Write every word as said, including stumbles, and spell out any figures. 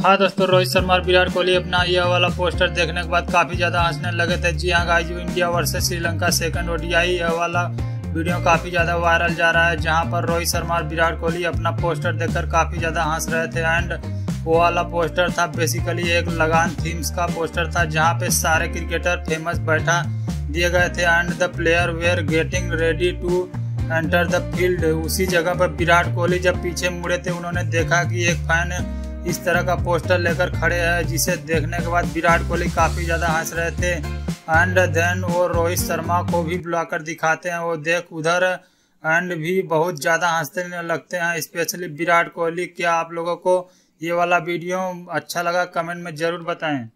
हाँ दोस्तों, रोहित शर्मा और विराट कोहली अपना यह वाला पोस्टर देखने के बाद काफ़ी ज़्यादा हंसने लगे थे। जी हाँ guys, India versus Sri Lanka second ODI यह वाला वीडियो काफ़ी ज़्यादा वायरल जा रहा है, जहां पर रोहित शर्मा और विराट कोहली अपना पोस्टर देखकर काफ़ी ज़्यादा हंस रहे थे। एंड वो वाला पोस्टर था बेसिकली एक लगान थीम्स का पोस्टर था, जहाँ पे सारे क्रिकेटर फेमस बैठा दिए गए थे and the player were getting ready to enter the field. उसी जगह पर विराट कोहली जब पीछे मुड़े थे, उन्होंने देखा कि एक फैन इस तरह का पोस्टर लेकर खड़े हैं, जिसे देखने के बाद विराट कोहली काफ़ी ज़्यादा हंस रहे थे। एंड देन वो रोहित शर्मा को भी बुलाकर दिखाते हैं, वो देख उधर एंड भी बहुत ज़्यादा हंसने लगते हैं, स्पेशली विराट कोहली। क्या आप लोगों को ये वाला वीडियो अच्छा लगा? कमेंट में ज़रूर बताएं।